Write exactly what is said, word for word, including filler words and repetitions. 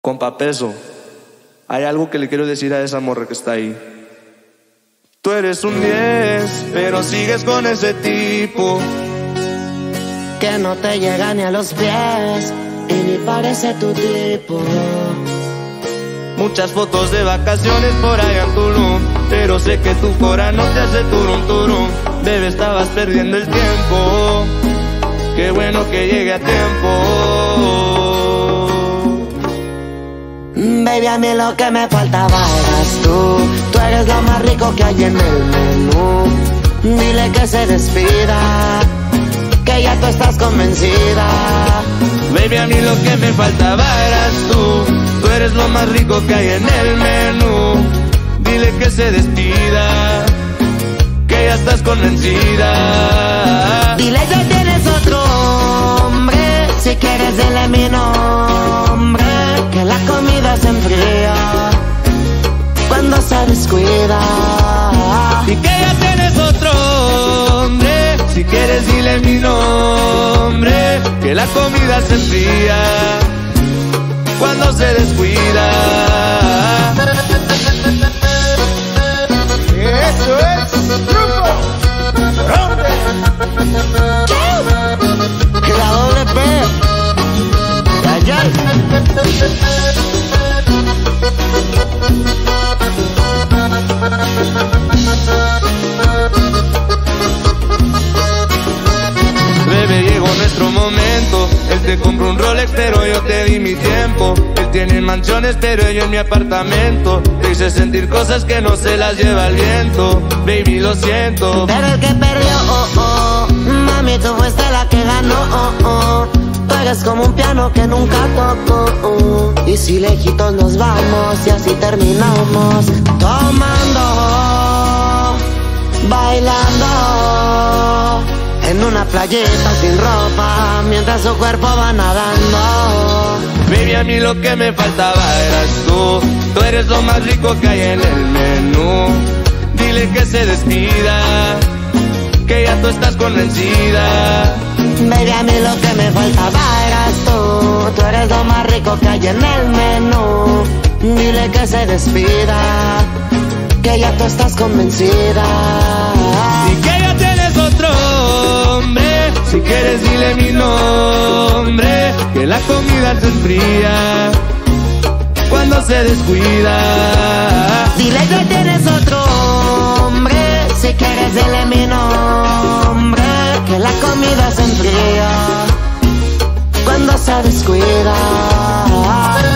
Compa Peso, hay algo que le quiero decir a esa morra que está ahí. Tú eres un diez, pero sigues con ese tipo que no te llega ni a los pies y ni parece tu tipo. Muchas fotos de vacaciones por allá en Tulum, pero sé que tu cora no te hace turum turum. Bebé, estabas perdiendo el tiempo, qué bueno que llegue a tiempo. Baby, a mí lo que me faltaba eras tú. Tú eres lo más rico que hay en el menú. Dile que se despida, que ya tú estás convencida. Baby, a mí lo que me faltaba eras tú. Tú eres lo más rico que hay en el menú. Dile que se despida, que ya estás convencida. Dile que tienes otro hombre, si quieres dile mi nombre, que la comida se enfría cuando se descuida. Y que ya tienes otro hombre, si quieres dile mi nombre, que la comida se enfría cuando se descuida. Eso es Grupo Ronde. Que la doble P. Ay, ay. Bebé, llegó nuestro momento. Él te compró un Rolex, pero yo te di mi tiempo. Él tiene mansiones, pero yo en mi apartamento. Te hice sentir cosas que no se las lleva el viento. Baby, lo siento, Pero el que perdió, oh, oh. Mami, tú fuiste la que ganó, oh, oh. Tú eres como un piano que nunca tocó, oh. Y si lejitos nos vamos y así terminamos, tomando, bailando en una playita sin ropa, mientras su cuerpo va nadando. baby, a mí lo que me faltaba eras tú. Tú eres lo más rico que hay en el menú. Dile que se despida, que ya tú estás convencida. Baby, a mí lo que me faltaba eras tú. Tú eres lo más rico que hay en el menú. Dile que se despida, que ya tú estás convencida. Y que ya tienes otro hombre, si quieres dile mi nombre, que la comida se enfría cuando se descuida. Dile que tienes otro hombre, si quieres dile mi nombre, que la comida se enfría cuando se descuida.